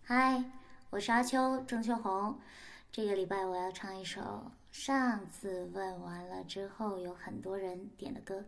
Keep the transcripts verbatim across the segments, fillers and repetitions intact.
嗨，我是阿秋，郑秋红。这个礼拜我要唱一首上次问完了之后有很多人点的歌。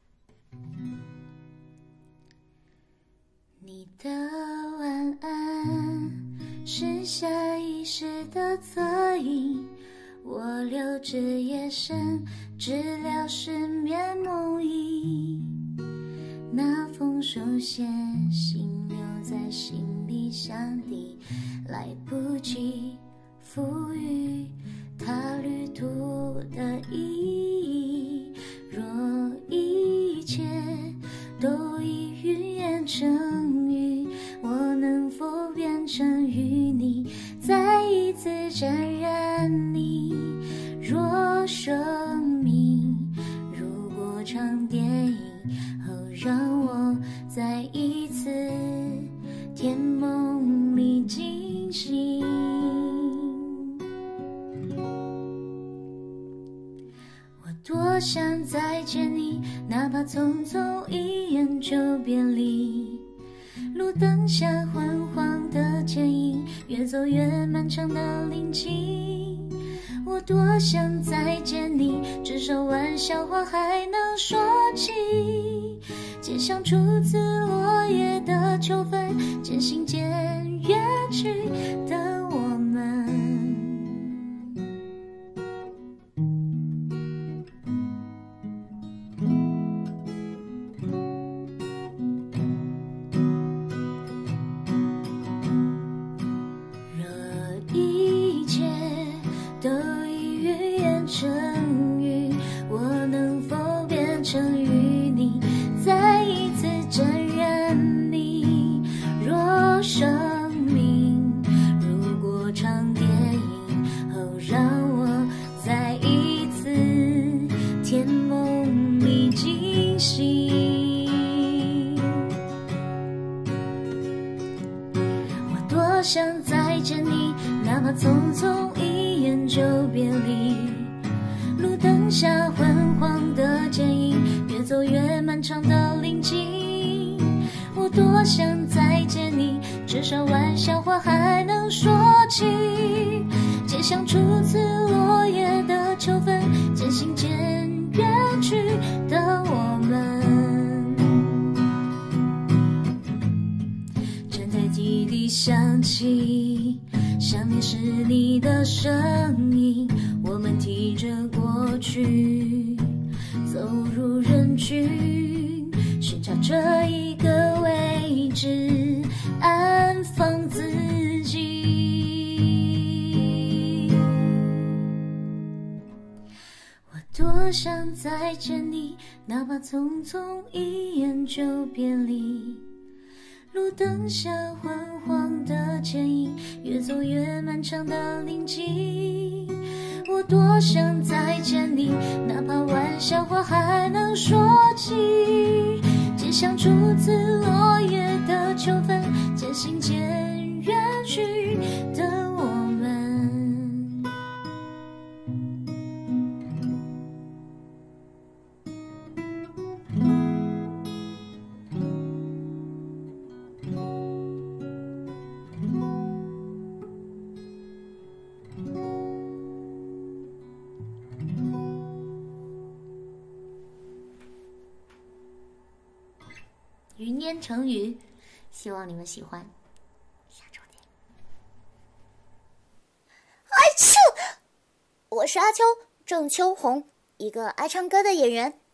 你的晚安是下意识的侧影，我留至夜深治疗失眠梦呓，那封手写信留在心里想你，来不及赋予它旅途的意义。若一切都已云烟成雨，我能否变成与你再一次沾染你？若生命如果场电影，哦，让我再一次甜梦里惊醒。我多想再见你，哪怕匆匆一眼就别离。路灯下昏黄的剪影，越走越漫长的林径。我多想再见你，至少玩笑话还能说起。街巷初次落叶的秋分，渐行渐远去的我们。若一切都已云烟成雨，我能否变成与你再一次沾染你？若生命如果场电影，哦，让我再一次甜梦里惊醒。我多想再见你，哪怕匆匆一眼就别离。路灯下昏黄的剪影，越走越漫长的林径。我多想再见你，至少玩笑话还能说起。街巷初次落叶的秋分，渐行渐远去的我们。站在基地想起，想念是你的声音，我们提着过去走入人群，寻找这一个位置安放自己。我多想再见你，哪怕匆匆一眼就别离。路灯下昏黄的剪影，越走越漫长的林径。我多想再见你，哪怕玩笑话还能说起。街巷初次落叶的秋分，渐行渐远去的我们。云烟成雨，希望你们喜欢。下周见。 爱秋，我是阿秋，郑秋红，一个爱唱歌的演员。